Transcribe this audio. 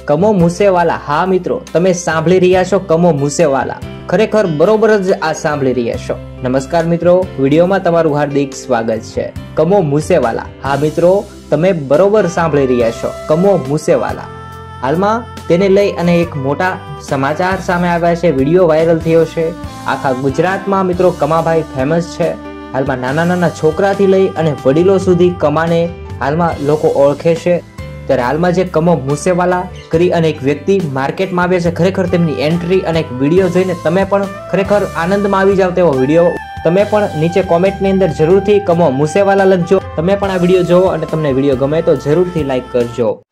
કમો મૂસેવાલા। હા મિત્રો, તમે સાંભળી રહ્યા છો કમો મૂસેવાલા। ખરેખર બરોબર જ આ સાંભળી રહ્યા છો। નમસ્કાર મિત્રો, વિડીયોમાં તમારું હાર્દિક સ્વાગત છે। કમો મૂસેવાલા। હા મિત્રો, તમે બરોબર સાંભળી રહ્યા છો કમો મૂસેવાલા। હાલમાં તેને લઈ અને એક મોટા સમાચાર સામે આવ્યા છે। વિડીયો વાયરલ થયો છે। આખા ગુજરાતમાં મિત્રો કમાભાઈ ફેમસ છે। હાલમાં નાના નાના છોકરાથી લઈ અને વડીલો સુધી કમાને હાલમાં લોકો ઓળખે છે। ત્યારે હાલમાં જે કમો મૂસેવાલા કરી અને એક વ્યક્તિ માર્કેટમાં આવે છે, ખરેખર તેમની એન્ટ્રી અને એક વિડીયો જોઈને તમે પણ ખરેખર આનંદમાં આવી જાવ તેવો વિડીયો તમે પણ નીચે કોમેન્ટની અંદર જરૂરથી કમો મૂસેવાલા લખજો। તમે પણ આ વિડીયો જોવો અને તમને વિડીયો ગમે તો જરૂરથી લાઈક કરજો।